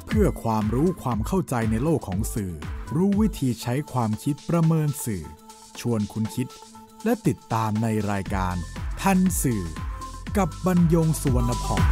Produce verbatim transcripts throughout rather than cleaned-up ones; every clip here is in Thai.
เพื่อความรู้ความเข้าใจในโลกของสื่อรู้วิธีใช้ความคิดประเมินสื่อชวนคุณคิดและติดตามในรายการทันสื่อกับบรรยงสุวรรณพอง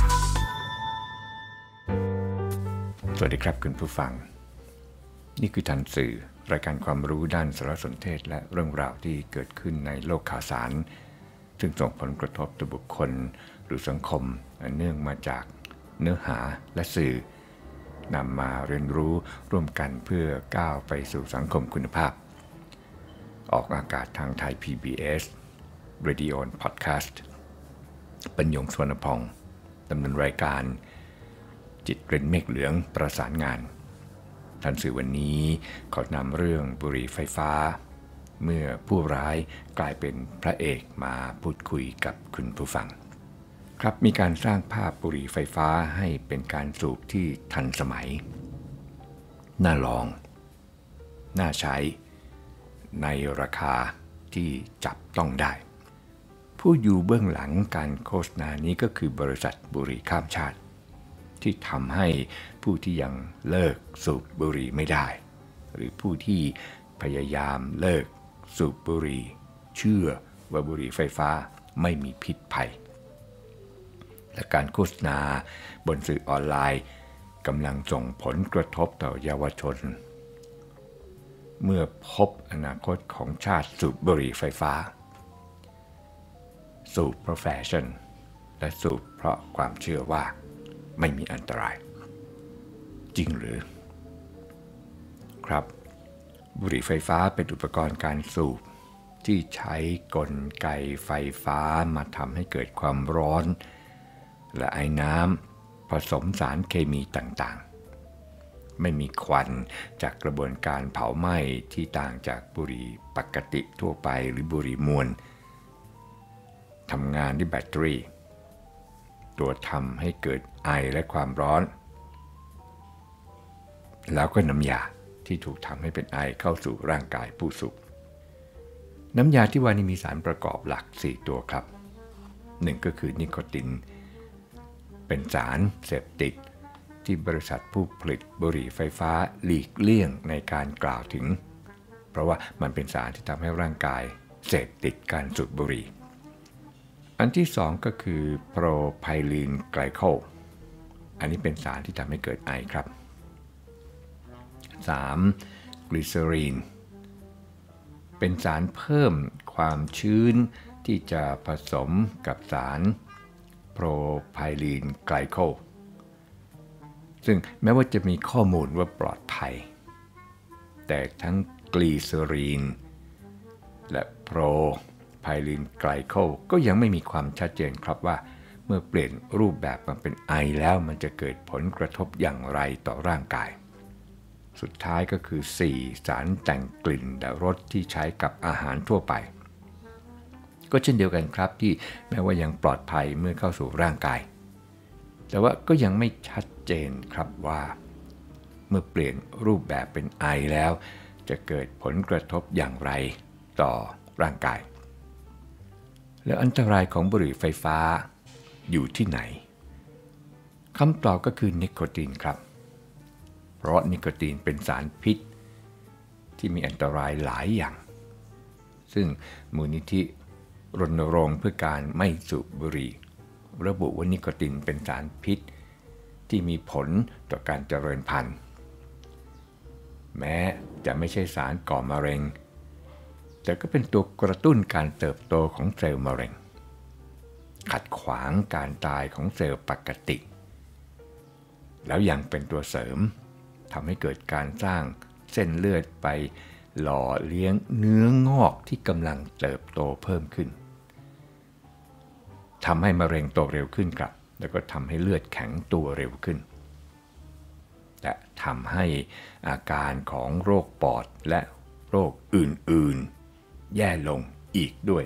สวัสดีครับคุณผู้ฟังนี่คือทันสื่อรายการความรู้ด้านสารสนเทศและเรื่องราวที่เกิดขึ้นในโลกข่าวสารซึ่งส่งผลกระทบต่อบุคคลหรือสังคมเนื่องมาจากเนื้อหาและสื่อนำมาเรียนรู้ร่วมกันเพื่อก้าวไปสู่สังคมคุณภาพออกอากาศทางไทย พี บี เอส Radio and Podcast บรรยงสุวรรณพองดำเนินรายการจิตเรินเมฆเหลืองประสานงานทันสื่อวันนี้ขอนำเรื่องบุหรี่ไฟฟ้าเมื่อผู้ร้ายกลายเป็นพระเอกมาพูดคุยกับคุณผู้ฟังครับมีการสร้างภาพบุหรี่ไฟฟ้าให้เป็นการสูบที่ทันสมัยน่าลองน่าใช้ในราคาที่จับต้องได้ผู้อยู่เบื้องหลังการโฆษณานี้ก็คือบริษัทบุหรี่ข้ามชาติที่ทำให้ผู้ที่ยังเลิกสูบบุหรี่ไม่ได้หรือผู้ที่พยายามเลิกสูบบุหรี่เชื่อว่าบุหรี่ไฟฟ้าไม่มีพิษภัยและการโฆษณาบนสื่อออนไลน์กำลังส่งผลกระทบต่อเยาวชนเมื่อพบอนาคตของชาติสูบบุหรี่ไฟฟ้าสูบเพราะแฟชั่นและสูบเพราะความเชื่อว่าไม่มีอันตรายจริงหรือครับบุหรี่ไฟฟ้าเป็นอุปกรณ์การสูบที่ใช้กลไกไฟฟ้ามาทำให้เกิดความร้อนและไอน้ำผสมสารเคมีต่างๆไม่มีควันจากกระบวนการเผาไหม้ที่ต่างจากบุหรี่ปกติทั่วไปหรือบุหรี่มวลทำงานด้วยแบตเตอรี่ตัวทำให้เกิดไอและความร้อนแล้วก็น้ำยาที่ถูกทำให้เป็นไอเข้าสู่ร่างกายผู้สูบน้ำยาที่ว่านี้มีสารประกอบหลักสี่ตัวครับหนึ่งก็คือนิโคตินเป็นสารเสพติดที่บริษัทผู้ผลิตบุหรี่ไฟฟ้าหลีกเลี่ยงในการกล่าวถึงเพราะว่ามันเป็นสารที่ทำให้ร่างกายเสพติดการสูบบุหรี่อันที่สองก็คือโพรไพลีนไกลโคลอันนี้เป็นสารที่ทำให้เกิดไอครับสามกลีเซอรีนเป็นสารเพิ่มความชื้นที่จะผสมกับสารโพรไพลีนไกลโคลซึ่งแม้ว่าจะมีข้อมูลว่าปลอดภัยแต่ทั้งกลีเซอรีนและโพรไพลีนไกลโคลก็ยังไม่มีความชัดเจนครับว่าเมื่อเปลี่ยนรูปแบบมาเป็นไอแล้วมันจะเกิดผลกระทบอย่างไรต่อร่างกายสุดท้ายก็คือสี่สารแต่งกลิ่นและรสที่ใช้กับอาหารทั่วไปก็เช่นเดียวกันครับที่แม้ว่ายังปลอดภัยเมื่อเข้าสู่ร่างกายแต่ว่าก็ยังไม่ชัดเจนครับว่าเมื่อเปลี่ยนรูปแบบเป็นไอแล้วจะเกิดผลกระทบอย่างไรต่อร่างกายแล้วอันตรายของบุหรี่ไฟฟ้าอยู่ที่ไหนคำตอบก็คือนิโคตินครับเพราะนิโคตินเป็นสารพิษที่มีอันตรายหลายอย่างซึ่งมูลนิธิรณรงค์เพื่อการไม่สูบบุหรี่ระบุว่านิโคตินเป็นสารพิษที่มีผลต่อการเจริญพันธุ์แม้จะไม่ใช่สารก่อมะเร็งแต่ก็เป็นตัวกระตุ้นการเติบโตของเซลล์มะเร็งขัดขวางการตายของเซลล์ปกติแล้วยังเป็นตัวเสริมทำให้เกิดการสร้างเส้นเลือดไปหล่อเลี้ยงเนื้องอกที่กำลังเติบโตเพิ่มขึ้นทำให้มะเร็งโตเร็วขึ้นครับแล้วก็ทำให้เลือดแข็งตัวเร็วขึ้นและทำให้อาการของโรคปอดและโรคอื่นๆแย่ลงอีกด้วย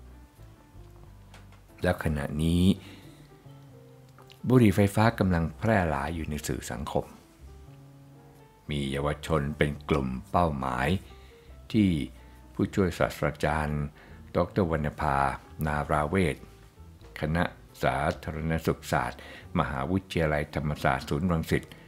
แล้วขณะนี้บุหรี่ไฟฟ้ากำลังแพร่หลายอยู่ในสื่อสังคมมีเยาวชนเป็นกลุ่มเป้าหมายที่ผู้ช่วยศาสตราจารย์ดร.วรรณภานาราเวชคณะสาธารณสุขศาสตร์มหาวิทยาลัยธรรมศาสตร์ศูนย์รังสิต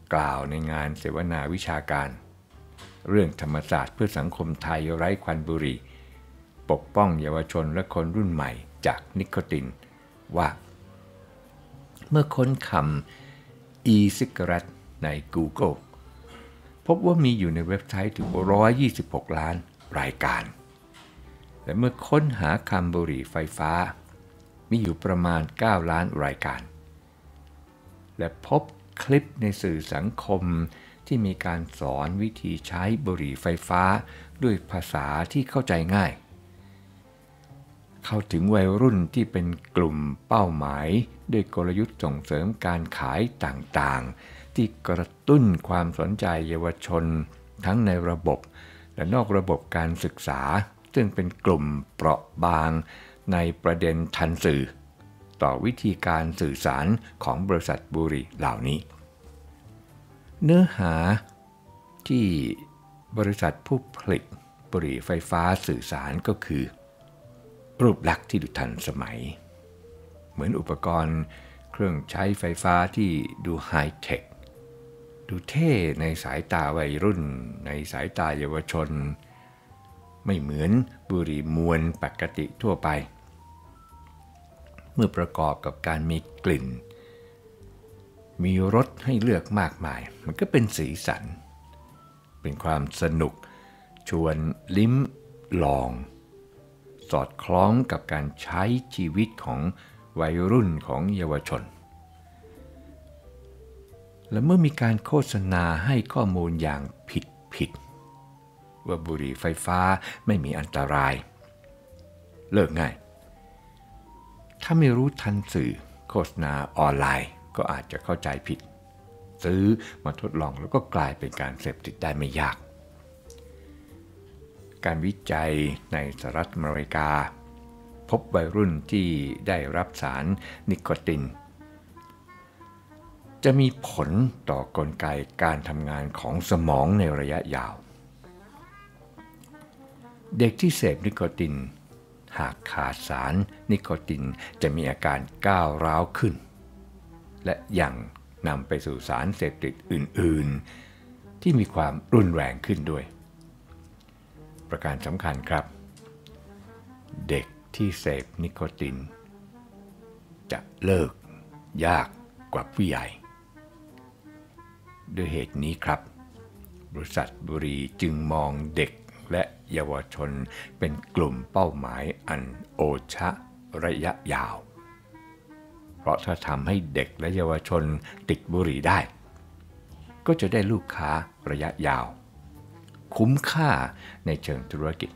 กล่าวในงานเสวนาวิชาการเรื่องธรรมศาสตร์เพื่อสังคมไทยไร้ควันบุหรี่ปกป้องเยาวชนและคนรุ่นใหม่จากนิโคตินว่าเมื่อค้นคำ e-cigarette ใน Google พบว่ามีอยู่ในเว็บไซต์ถึงหนึ่งร้อยยี่สิบหกล้านรายการและเมื่อค้นหาคำบุหรี่ไฟฟ้ามีอยู่ประมาณเก้าล้านรายการและพบคลิปในสื่อสังคมที่มีการสอนวิธีใช้บุหรี่ไฟฟ้าด้วยภาษาที่เข้าใจง่ายเข้าถึงวัยรุ่นที่เป็นกลุ่มเป้าหมายด้วยกลยุทธ์ส่งเสริมการขายต่างๆที่กระตุ้นความสนใจเยาวชนทั้งในระบบและนอกระบบการศึกษาซึ่งเป็นกลุ่มเปราะบางในประเด็นทันสื่อต่อวิธีการสื่อสารของบริษัทบุหรี่เหล่านี้เนื้อหาที่บริษัทผู้ผลิตบุหรี่ไฟฟ้าสื่อสารก็คือรูปลักษณ์ที่ดูทันสมัยเหมือนอุปกรณ์เครื่องใช้ไฟฟ้าที่ดูไฮเทคดูเท่ในสายตาวัยรุ่นในสายตาเยาวชนไม่เหมือนบุหรี่มวลปกติทั่วไปเมื่อประกอบกับการมีกลิ่นมีรสให้เลือกมากมายมันก็เป็นสีสันเป็นความสนุกชวนลิ้มลองสอดคล้องกับการใช้ชีวิตของวัยรุ่นของเยาวชนและเมื่อมีการโฆษณาให้ข้อมูลอย่างผิดผิดว่าบุหรี่ไฟฟ้าไม่มีอันตรายเลิกง่ายถ้าไม่รู้ทันสื่อโฆษณาออนไลน์ก็อาจจะเข้าใจผิดซื้อมาทดลองแล้วก็กลายเป็นการเสพติดได้ไม่ยากการวิจัยในสหรัฐอเมริกาพบวัยรุ่นที่ได้รับสารนิโคตินจะมีผลต่อกลไกการทำงานของสมองในระยะยาวเด็กที่เสพนิโคตินหากขาดสารนิโคตินจะมีอาการก้าวร้าวขึ้นและยังนำไปสู่สารเสพติดอื่นๆที่มีความรุนแรงขึ้นด้วยประการสำคัญครับเด็กที่เสพนิโคตินจะเลิกยากกว่าผู้ใหญ่ด้วยเหตุนี้ครับบริษัทบุหรี่จึงมองเด็กและเยาวชนเป็นกลุ่มเป้าหมายอันโอชะระยะยาวเพราะถ้าทำให้เด็กและเยาวชนติดบุหรี่ได้ก็จะได้ลูกค้าระยะยาวคุ้มค่าในเชิงธุรกิจ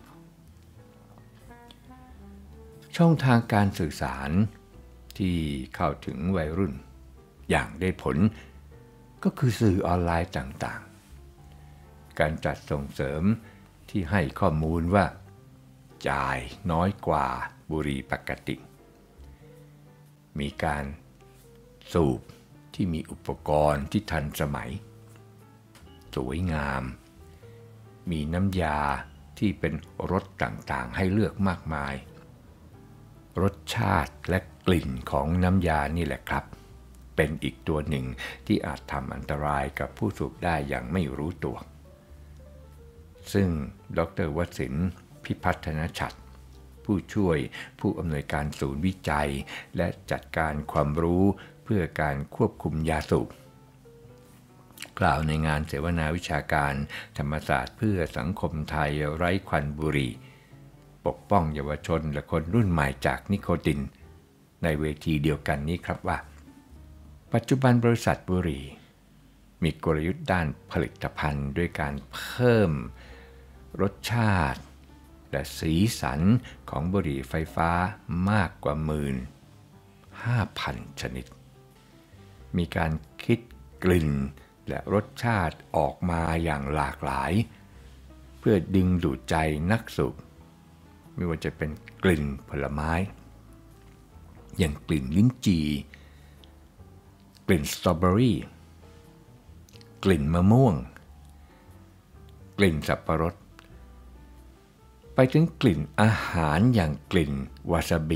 ช่องทางการสื่อสารที่เข้าถึงวัยรุ่นอย่างได้ผลก็คือสื่อออนไลน์ต่างๆการจัดส่งเสริมที่ให้ข้อมูลว่าจ่ายน้อยกว่าบุหรี่ปกติมีการสูบที่มีอุปกรณ์ที่ทันสมัยสวยงามมีน้ำยาที่เป็นรสต่างๆให้เลือกมากมายรสชาติและกลิ่นของน้ำยานี่แหละครับเป็นอีกตัวหนึ่งที่อาจทำอันตรายกับผู้สูบได้อย่างไม่รู้ตัวซึ่งดร.วสินทร์พิพัฒนชัดผู้ช่วยผู้อำนวยการศูนย์วิจัยและจัดการความรู้เพื่อการควบคุมยาสูบกล่าวในงานเสวนาวิชาการธรรมศาสตร์เพื่อสังคมไทยไร้ควันบุหรี่ปกป้องเยาวชนและคนรุ่นใหม่จากนิโคตินในเวทีเดียวกันนี้ครับว่าปัจจุบันบริษัทบุหรี่มีกลยุทธ์ด้านผลิตภัณฑ์ด้วยการเพิ่มรสชาติและสีสันของบุหรี่ไฟฟ้ามากกว่าหมื่นห้าพันชนิดมีการคิดกลิ่นและรสชาติออกมาอย่างหลากหลายเพื่อดึงดูดใจนักสูบไม่ว่าจะเป็นกลิ่นผลไม้อย่างกลิ่นลิ้นจี่กลิ่นสตรอเบอรี่กลิ่นมะม่วงกลิ่นสับปะรดไปถึงกลิ่นอาหารอย่างกลิ่นวาซาบิ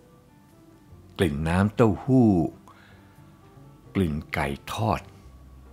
กลิ่นน้ำเต้าหู้กลิ่นไก่ทอด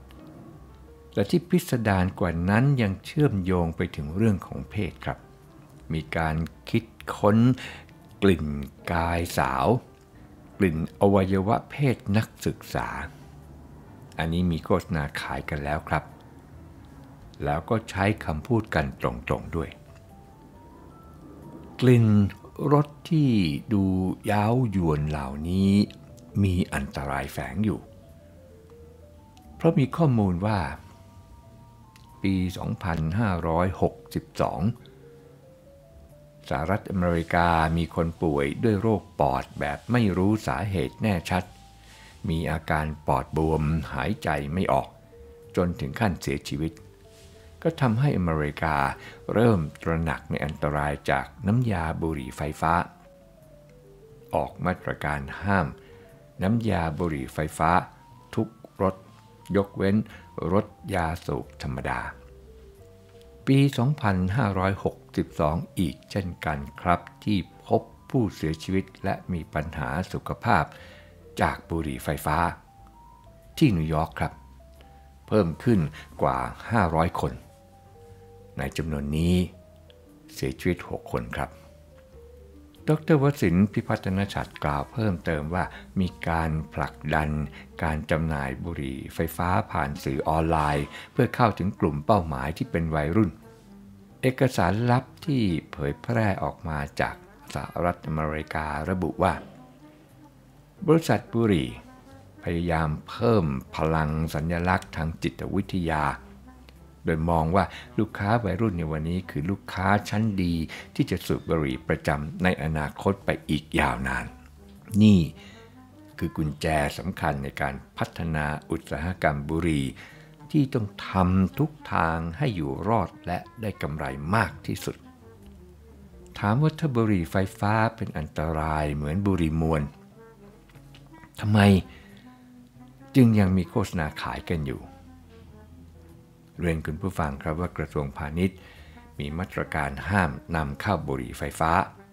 แต่ที่พิสดารกว่านั้นยังเชื่อมโยงไปถึงเรื่องของเพศครับมีการคิดค้นกลิ่นกายสาวกลิ่นอวัยวะเพศนักศึกษาอันนี้มีโฆษณาขายกันแล้วครับแล้วก็ใช้คำพูดกันตรงๆด้วยกลิ่นรสที่ดูย้าวยวนเหล่านี้มีอันตรายแฝงอยู่เพราะมีข้อมูลว่าปี สองพันห้าร้อยหกสิบสอง สหรัฐอเมริกามีคนป่วยด้วยโรคปอดแบบไม่รู้สาเหตุแน่ชัดมีอาการปอดบวมหายใจไม่ออกจนถึงขั้นเสียชีวิตก็ทำให้อเมริกาเริ่มตระหนักในอันตรายจากน้ำยาบุหรี่ไฟฟ้าออกมาตรการห้ามน้ำยาบุหรี่ไฟฟ้าทุกรสยกเว้นรสยาสูบธรรมดาปี สองพันห้าร้อยหกสิบสอง อีกเช่นกันครับที่พบผู้เสียชีวิตและมีปัญหาสุขภาพจากบุหรี่ไฟฟ้าที่นิวยอร์กครับเพิ่มขึ้นกว่าห้าร้อยคนในจำนวนนี้เสียชีวิตหกคนครับดร.วสินทร์ พิพัฒนชัดกล่าวเพิ่มเติมว่ามีการผลักดันการจำหน่ายบุหรี่ไฟฟ้าผ่านสื่อออนไลน์เพื่อเข้าถึงกลุ่มเป้าหมายที่เป็นวัยรุ่นเอกสารลับที่เผยแพร่ออกมาจากสหรัฐอเมริการะบุว่าบริษัทบุหรี่พยายามเพิ่มพลังสัญลักษณ์ทางจิตวิทยาโดยมองว่าลูกค้าวัยรุ่นในวันนี้คือลูกค้าชั้นดีที่จะสูบบุหรี่ประจำในอนาคตไปอีกยาวนานนี่คือกุญแจสำคัญในการพัฒนาอุตสาหกรรมบุหรี่ที่ต้องทำทุกทางให้อยู่รอดและได้กำไรมากที่สุดถามว่าถ้าบุหรี่ไฟฟ้าเป็นอันตรายเหมือนบุหรี่มวลทำไมจึงยังมีโฆษณาขายกันอยู่เรียนคุณผู้ฟังครับว่ากระทรวงพาณิชย์มีมาตรการห้ามนำเข้าบุหรี่ไฟฟ้า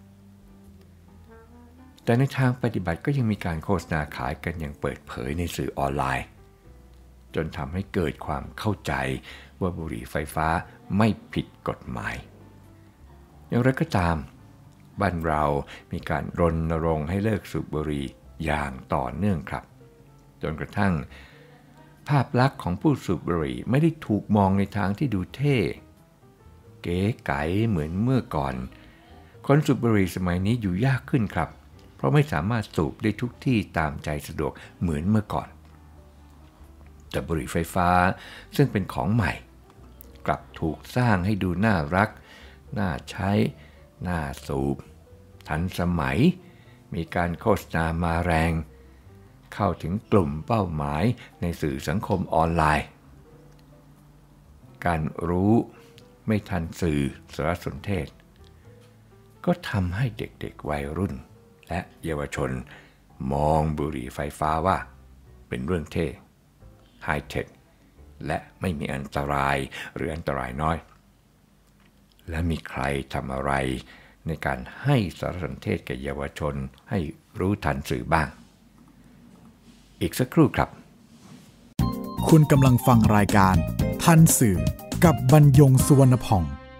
แต่ในทางปฏิบัติก็ยังมีการโฆษณาขายกันอย่างเปิดเผยในสื่อออนไลน์จนทำให้เกิดความเข้าใจว่าบุหรี่ไฟฟ้าไม่ผิดกฎหมายอย่างไรก็ตามบ้านเรามีการรณรงค์ให้เลิกสูบบุหรี่อย่างต่อเนื่องครับจนกระทั่งภาพลักษณ์ของผู้สูบบุหรี่ไม่ได้ถูกมองในทางที่ดูเท่เก๋ไก๋เหมือนเมื่อก่อนคนสูบบุหรี่สมัยนี้อยู่ยากขึ้นครับเพราะไม่สามารถสูบได้ทุกที่ตามใจสะดวกเหมือนเมื่อก่อนแต่บุหรี่ไฟฟ้าซึ่งเป็นของใหม่กลับถูกสร้างให้ดูน่ารักน่าใช้น่าสูบทันสมัยมีการโฆษณามาแรงเข้าถึงกลุ่มเป้าหมายในสื่อสังคมออนไลน์การรู้ไม่ทันสื่อสารสนเทศก็ทำให้เด็กๆวัยรุ่นและเยาวชนมองบุหรี่ไฟฟ้าว่าเป็นเรื่องเท่ไฮเทคและไม่มีอันตรายหรืออันตรายน้อยและมีใครทำอะไรในการให้สารสนเทศแก่เยาวชนให้รู้ทันสื่อบ้างอีกสักครู่ครับคุณกำลังฟังรายการทันสื่อกับบรรยงสุวรรณผ่อง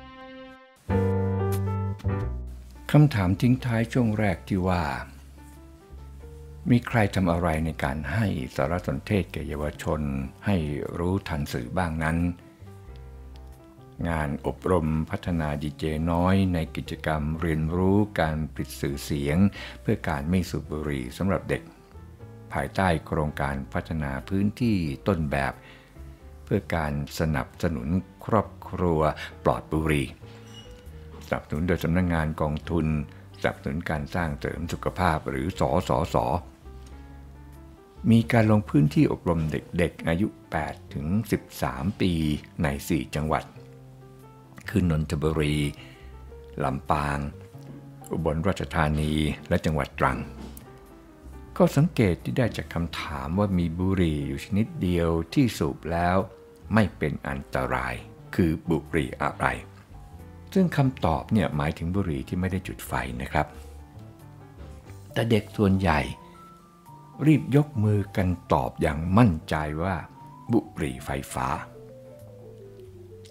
คำถามทิ้งท้ายช่วงแรกที่ว่ามีใครทำอะไรในการให้สารสนเทศแก่เยาวชนให้รู้ทันสื่อบ้างนั้นงานอบรมพัฒนาดีเจน้อยในกิจกรรมเรียนรู้การผลิตสื่อเสียงเพื่อการไม่สูบบุหรี่สำหรับเด็กภายใต้โครงการพัฒนาพื้นที่ต้นแบบเพื่อการสนับสนุนครอบครัวปลอดบุหรี่สนับสนุนโดยสำนักงานกองทุนสนับสนุนการสร้างเสริมสุขภาพหรือสสส.มีการลงพื้นที่อบรมเด็กๆอายุแปดถึงสิบสามปีในสี่จังหวัดคือนนทบุรีลำปางอุบลราชธานีและจังหวัดตรังก็สังเกตที่ได้จากคำถามว่ามีบุหรี่อยู่ชนิดเดียวที่สูบแล้วไม่เป็นอันตรายคือบุหรี่อะไรซึ่งคำตอบเนี่ยหมายถึงบุหรี่ที่ไม่ได้จุดไฟนะครับแต่เด็กส่วนใหญ่รีบยกมือกันตอบอย่างมั่นใจว่าบุหรี่ไฟฟ้า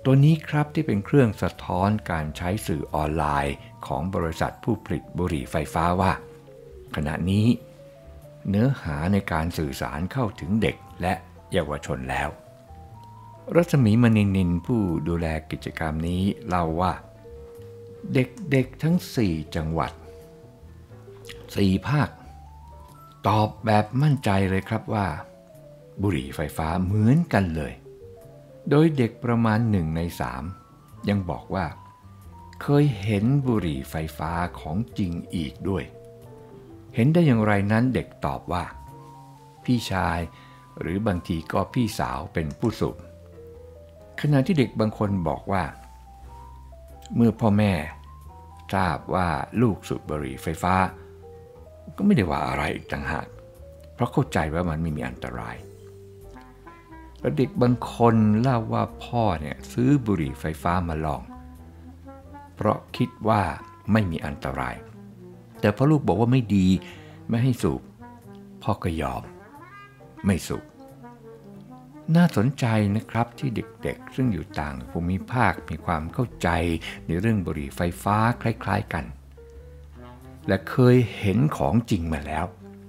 ตัวนี้ครับที่เป็นเครื่องสะท้อนการใช้สื่อออนไลน์ของบริษัทผู้ผลิตบุหรี่ไฟฟ้าว่าขณะนี้เนื้อหาในการสื่อสารเข้าถึงเด็กและเยาวชนแล้วรัศมีมณีนินผู้ดูแลกิจกรรมนี้เล่าว่าเด็กๆทั้งสี่จังหวัดสี่ภาคตอบแบบมั่นใจเลยครับว่าบุหรี่ไฟฟ้าเหมือนกันเลยโดยเด็กประมาณหนึ่งในสามยังบอกว่าเคยเห็นบุหรี่ไฟฟ้าของจริงอีกด้วยเห็นได้อย่างไรนั้นเด็กตอบว่าพี่ชายหรือบางทีก็พี่สาวเป็นผู้สูบขณะที่เด็กบางคนบอกว่าเมื่อพ่อแม่ทราบว่าลูกสูบบุหรี่ไฟฟ้าก็ไม่ได้ว่าอะไรอีกต่างหากเพราะเข้าใจว่ามันไม่มีอันตรายและเด็กบางคนเล่าว่าพ่อเนี่ยซื้อบุหรี่ไฟฟ้ามาลองเพราะคิดว่าไม่มีอันตรายแต่พอลูกบอกว่าไม่ดีไม่ให้สูบพ่อก็ยอมไม่สูบน่าสนใจนะครับที่เด็กๆซึ่งอยู่ต่างภูมิภาคมีความเข้าใจในเรื่องบุหรี่ไฟฟ้าคล้ายๆกันและเคยเห็นของจริงมาแล้ว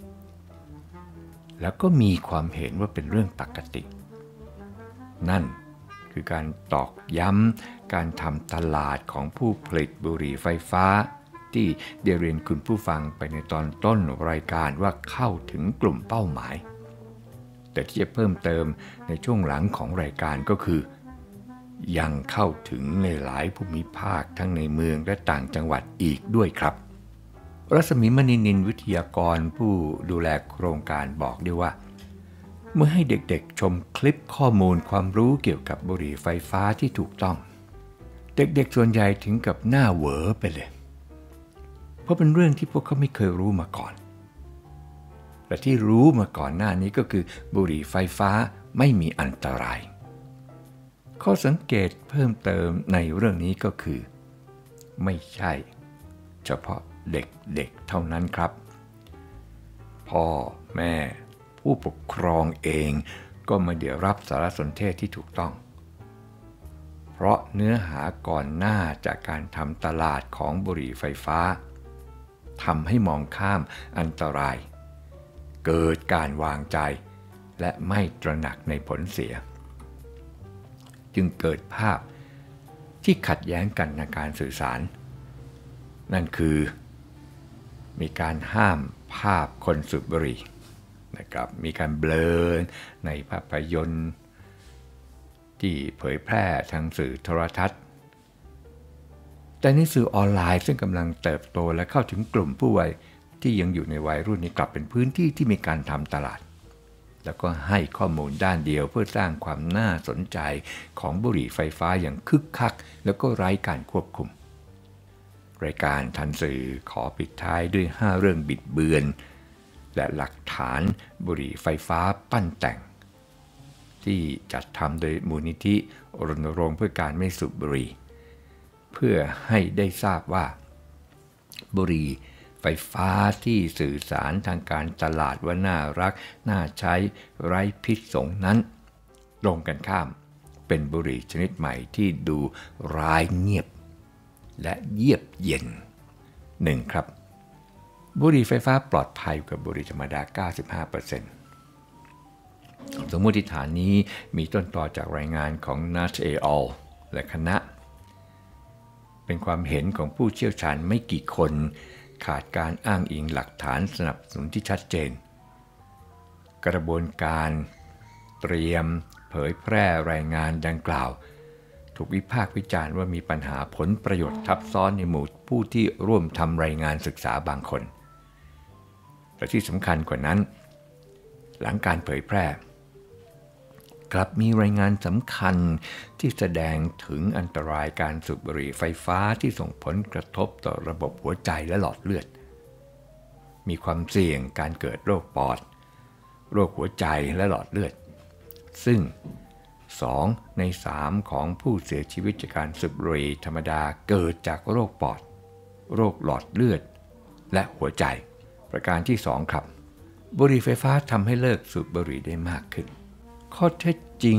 แล้วก็มีความเห็นว่าเป็นเรื่องปกตินั่นคือการตอกย้ำการทำตลาดของผู้ผลิตบุหรี่ไฟฟ้าที่ได้เรียนคุณผู้ฟังไปในตอนต้นรายการว่าเข้าถึงกลุ่มเป้าหมายแต่ที่จะเพิ่มเติมในช่วงหลังของรายการก็คือยังเข้าถึงในหลายภูมิภาคทั้งในเมืองและต่างจังหวัดอีกด้วยครับรัศมีมณีนินวิทยากรผู้ดูแลโครงการบอกด้วยว่าเมื่อให้เด็กๆชมคลิปข้อมูลความรู้เกี่ยวกับบุหรี่ไฟฟ้าที่ถูกต้องเด็กๆส่วนใหญ่ถึงกับหน้าเหวอไปเลยเพราะเป็นเรื่องที่พวกเขาไม่เคยรู้มาก่อนและที่รู้มาก่อนหน้านี้ก็คือบุหรี่ไฟฟ้าไม่มีอันตรายข้อสังเกตเพิ่มเติมในเรื่องนี้ก็คือไม่ใช่เฉพาะเด็กๆเท่านั้นครับพ่อแม่ผู้ปกครองเองก็ไม่ได้รับสารสนเทศที่ถูกต้องเพราะเนื้อหาก่อนหน้าจากการทำตลาดของบุหรี่ไฟฟ้าทำให้มองข้ามอันตรายเกิดการวางใจและไม่ตระหนักในผลเสียจึงเกิดภาพที่ขัดแย้งกันในการสื่อสารนั่นคือมีการห้ามภาพคนสูบบุหรี่นะครับมีการเบลอในภาพยนตร์ที่เผยแพร่ทางสื่อโทรทัศน์แต่ในสื่อออนไลน์ซึ่งกำลังเติบโตและเข้าถึงกลุ่มผู้วัยที่ยังอยู่ในวัยรุ่นนี้กลับเป็นพื้นที่ที่มีการทำตลาดแล้วก็ให้ข้อมูลด้านเดียวเพื่อสร้างความน่าสนใจของบุหรี่ไฟฟ้าอย่างคึกคักแล้วก็ไร้การควบคุมรายการทันสื่อขอปิดท้ายด้วยห้าเรื่องบิดเบือนและหลักฐานบุหรี่ไฟฟ้าปั้นแต่งที่จัดทำโดยมูลนิธิรณรงค์เพื่อการไม่สูบบุหรี่เพื่อให้ได้ทราบว่าบุหรี่ไฟฟ้าที่สื่อสารทางการตลาดว่าน่ารักน่าใช้ไร้พิษสงนั้นตรงกันข้ามเป็นบุหรี่ชนิดใหม่ที่ดูร้ายเงียบและเยือกเย็นหนึ่งครับบุหรี่ไฟฟ้าปลอดภัยกว่าบุหรี่ธรรมดา เก้าสิบห้าเปอร์เซ็นต์ สมมติฐานนี้มีต้นตอจากรายงานของ นัท เอ อัล และคณะเป็นความเห็นของผู้เชี่ยวชาญไม่กี่คนขาดการอ้างอิงหลักฐานสนับสนุนที่ชัดเจนกระบวนการเตรียมเผยแพร่รายงานดังกล่าวถูกวิพากษ์วิจารณ์ว่ามีปัญหาผลประโยชน์ทับซ้อนในหมู่ผู้ที่ร่วมทำรายงานศึกษาบางคนและที่สำคัญกว่านั้นหลังการเผยแพร่กลับมีรายงานสำคัญที่แสดงถึงอันตรายการสูบบุหรี่ไฟฟ้าที่ส่งผลกระทบต่อระบบหัวใจและหลอดเลือดมีความเสี่ยงการเกิดโรคปอดโรคหัวใจและหลอดเลือดซึ่งสองในสามของผู้เสียชีวิตจากการสูบบุหรี่ธรรมดาเกิดจากโรคปอดโรคหลอดเลือดและหัวใจประการที่สองครับบุหรี่ไฟฟ้าทำให้เลิกสูบบุหรี่ได้มากขึ้นข้อเท็จจริง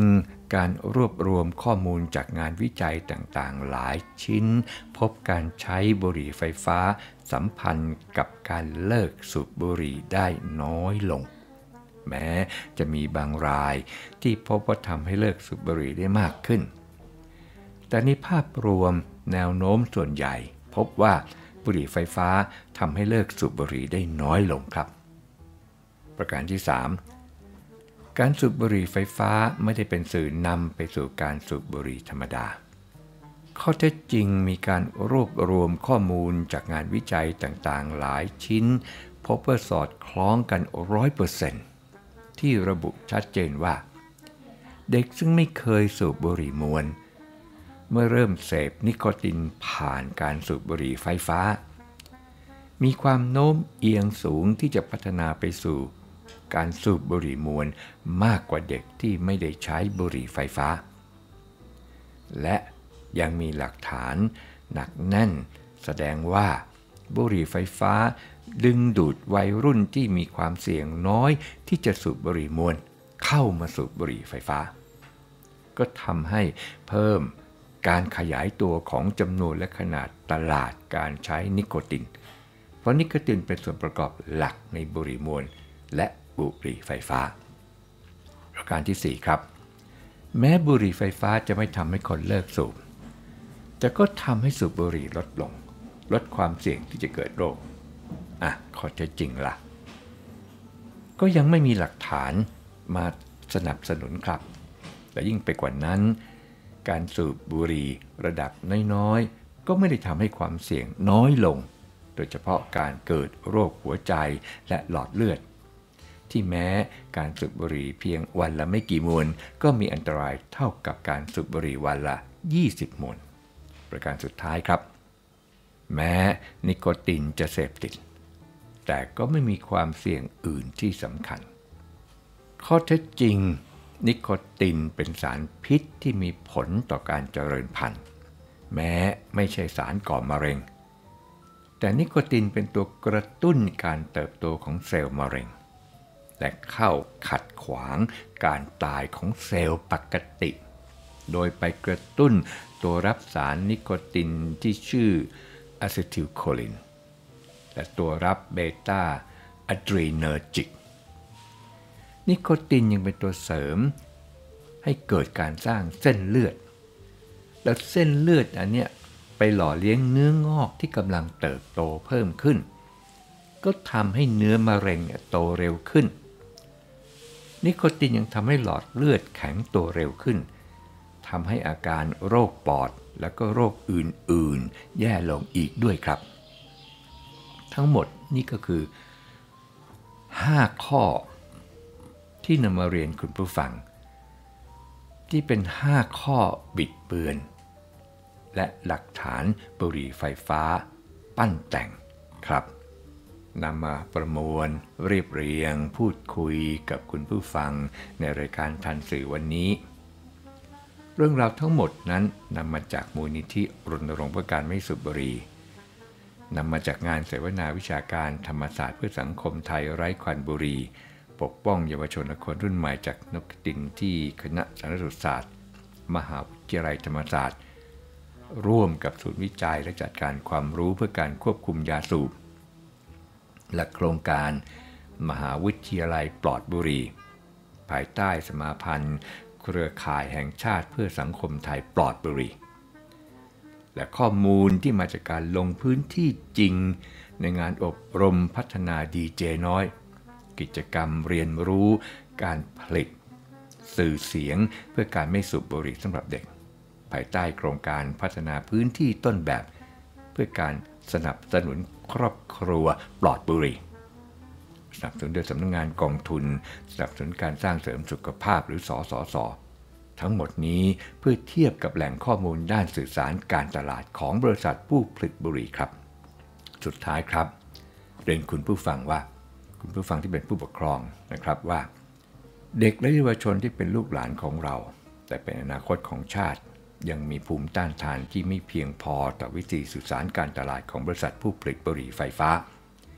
การรวบรวมข้อมูลจากงานวิจัยต่างๆหลายชิ้นพบการใช้บุหรี่ไฟฟ้าสัมพันธ์กับการเลิกสูบบุหรี่ได้น้อยลงแม้จะมีบางรายที่พบว่าทำให้เลิกสูบบุหรี่ได้มากขึ้นแต่ในภาพรวมแนวโน้มส่วนใหญ่พบว่าบุหรี่ไฟฟ้าทำให้เลิกสูบบุหรี่ได้น้อยลงครับประการที่สามการสูบบุหรี่ไฟฟ้าไม่ได้เป็นสื่อนำไปสู่การสูบบุหรี่ธรรมดาข้อเท็จจริงมีการรวบรวมข้อมูลจากงานวิจัยต่างๆหลายชิ้นพบว่าสอดคล้องกัน ร้อยเปอร์เซ็นต์ ที่ระบุชัดเจนว่าเด็กซึ่งไม่เคยสูบบุหรี่มวนเมื่อเริ่มเสพนิโคตินผ่านการสูบบุหรี่ไฟฟ้ามีความโน้มเอียงสูงที่จะพัฒนาไปสู่การสูบบุหรี่มวนมากกว่าเด็กที่ไม่ได้ใช้บุหรี่ไฟฟ้าและยังมีหลักฐานหนักแน่นแสดงว่าบุหรี่ไฟฟ้าดึงดูดวัยรุ่นที่มีความเสี่ยงน้อยที่จะสูบบุหรี่มวนเข้ามาสูบบุหรี่ไฟฟ้าก็ทำให้เพิ่มการขยายตัวของจำนวนและขนาดตลาดการใช้นิโคตินเพราะนิโคตินเป็นส่วนประกอบหลักในบุหรี่มวนและบุหรี่ไฟฟ้าประการที่สี่ครับแม้บุหรี่ไฟฟ้าจะไม่ทำให้คนเลิกสูบแต่ก็ทำให้สูบบุหรี่ลดลงลดความเสี่ยงที่จะเกิดโรคอ่ะข้อเท็จจริงล่ะก็ยังไม่มีหลักฐานมาสนับสนุนครับและยิ่งไปกว่านั้นการสูบบุหรี่ระดับน้อยๆก็ไม่ได้ทำให้ความเสี่ยงน้อยลงโดยเฉพาะการเกิดโรคหัวใจและหลอดเลือดที่แม้การสูบบุหรี่เพียงวันละไม่กี่มวนก็มีอันตรายเท่ากับการสูบบุหรี่วันละยี่สิบมวนประการสุดท้ายครับแม้นิโคตินจะเสพติดแต่ก็ไม่มีความเสี่ยงอื่นที่สำคัญข้อเท็จจริงนิโคตินเป็นสารพิษที่มีผลต่อการเจริญพันธุ์แม้ไม่ใช่สารก่อมะเร็งแต่นิโคตินเป็นตัวกระตุ้นการเติบโตของเซลล์มะเร็งและเข้าขัดขวางการตายของเซลล์ปกติโดยไปกระตุ้นตัวรับสารนิโคตินที่ชื่ออะซิทิลโคลินและตัวรับเบต้าอะดรีเนอร์จิกนิโคตินยังเป็นตัวเสริมให้เกิดการสร้างเส้นเลือดแล้วเส้นเลือดอันเนี้ยไปหล่อเลี้ยงเนื้องอกที่กำลังเติบโตเพิ่มขึ้นก็ทำให้เนื้อมะเร็งโตเร็วขึ้นนิโคตินยังทำให้หลอดเลือดแข็งตัวเร็วขึ้นทำให้อาการโรคปอดและก็โรคอื่นๆแย่ลงอีกด้วยครับทั้งหมดนี่ก็คือห้าข้อที่นำมาเรียนคุณผู้ฟังที่เป็นห้าข้อบิดเบือนและหลักฐานบุหรี่ไฟฟ้าปั้นแต่งครับนำมาประมวลเรียบเรียงพูดคุยกับคุณผู้ฟังในรายการทันสื่อวันนี้เรื่องราวทั้งหมดนั้นนำมาจากมูลนิธิรณรงค์เพื่อการไม่สูบบุหรี่นำมาจากงานเสวนาวิชาการธรรมศาสตร์เพื่อสังคมไทยไร้ควันบุหรี่ปกป้องเยาวชนและคนรุ่นใหม่จากนิโคตินที่คณะสาธารณสุขศาสตร์มหาวิทยาลัยธรรมศาสตร์ร่วมกับศูนย์วิจัยและจัดการความรู้เพื่อการควบคุมยาสูบและโครงการมหาวิทยาลัยปลอดบุหรี่ภายใต้สมาพันธ์เครือข่ายแห่งชาติเพื่อสังคมไทยปลอดบุหรี่และข้อมูลที่มาจากการลงพื้นที่จริงในงานอบรมพัฒนาดีเจน้อยกิจกรรมเรียนรู้การผลิตสื่อเสียงเพื่อการไม่สูบบุหรี่สำหรับเด็กภายใต้โครงการพัฒนาพื้นที่ต้นแบบเพื่อการสนับสนุนครอบครัวปลอดบุหรี่สนับสนุนโดยสำนักงานกองทุนสนับสนุนการสร้างเสริมสุขภาพหรือสสส.ทั้งหมดนี้เพื่อเทียบกับแหล่งข้อมูลด้านสื่อสารการตลาดของบริษัทผู้ผลิตบุหรี่ครับสุดท้ายครับเรียนคุณผู้ฟังว่าคุณผู้ฟังที่เป็นผู้ปกครองนะครับว่าเด็กและเยาวชนที่เป็นลูกหลานของเราแต่เป็นอนาคตของชาติยังมีภูมิต้านทานที่ไม่เพียงพอต่อวิธีสื่อสารการตลาดของบริษัทผู้ผลิตบุหรี่ไฟฟ้า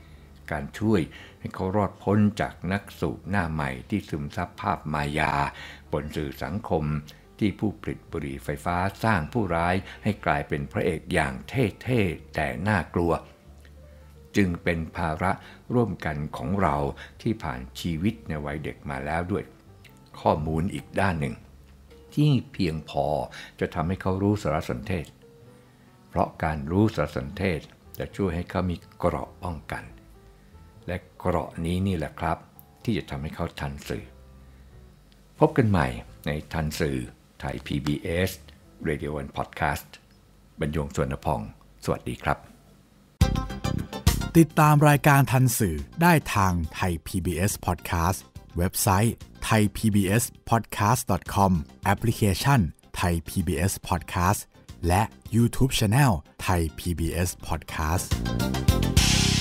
การช่วยให้เขารอดพ้นจากนักสูบหน้าใหม่ที่ซึมซับภาพมายาบนสื่อสังคมที่ผู้ผลิตบุหรี่ไฟฟ้าสร้างผู้ร้ายให้กลายเป็นพระเอกอย่างเท่ๆแต่น่ากลัวจึงเป็นภาระร่วมกันของเราที่ผ่านชีวิตในวัยเด็กมาแล้วด้วยข้อมูลอีกด้านหนึ่งที่เพียงพอจะทำให้เขารู้สารสนเทศเพราะการรู้สารสนเทศจะช่วยให้เขามีเกราะป้องกันและเกราะนี้นี่แหละครับที่จะทำให้เขาทันสื่อพบกันใหม่ในทันสื่อไทย พี บี เอส Radio and Podcast บรรยงสวนพองสวัสดีครับติดตามรายการทันสื่อได้ทางไทย พี บี เอส Podcast เว็บไซต์ ไทย พี บี เอส พอดแคสต์ ดอท คอม แอปพลิเคชัน Thai พี บี เอส Podcast และ YouTube Channel Thai พี บี เอส Podcast